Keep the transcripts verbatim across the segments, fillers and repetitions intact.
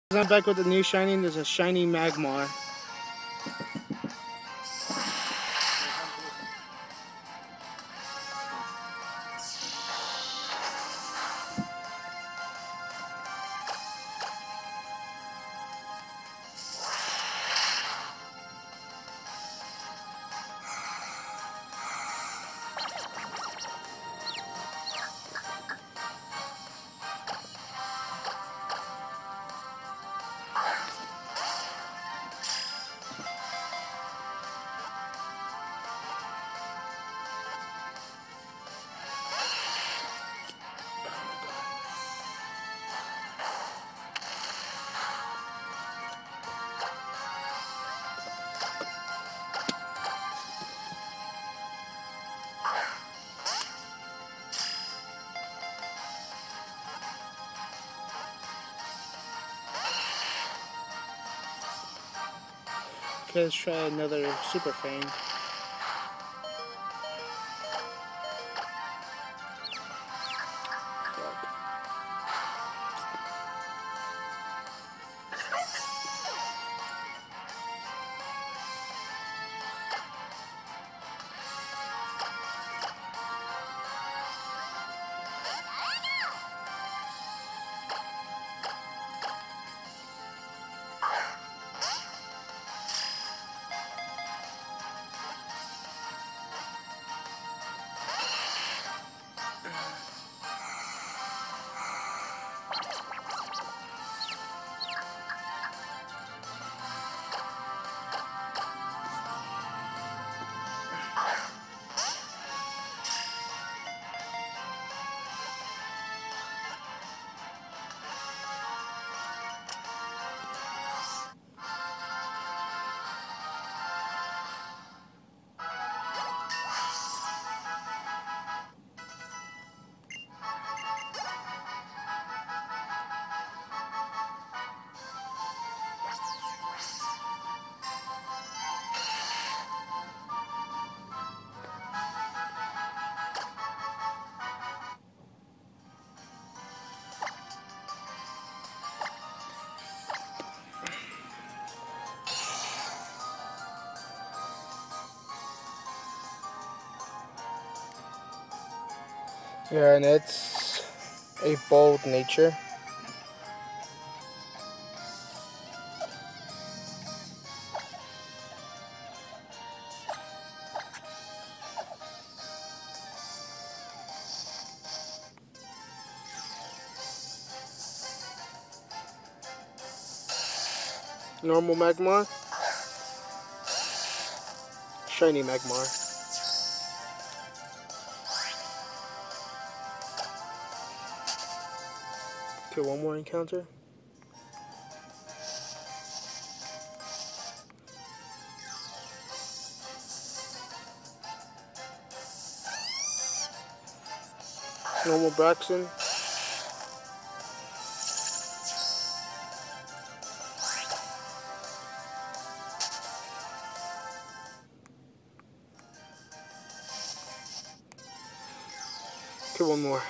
I'm back with the new shiny. There's a shiny Magmar. Okay, let's try another Super Fang. Yeah, and it's a bold nature. Normal Magmar. Shiny Magmar. Okay, one more encounter. Normal Braxton. Okay, one more.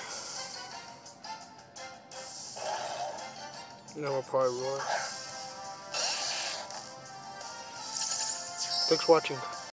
Normal Pyroar. Thanks for watching.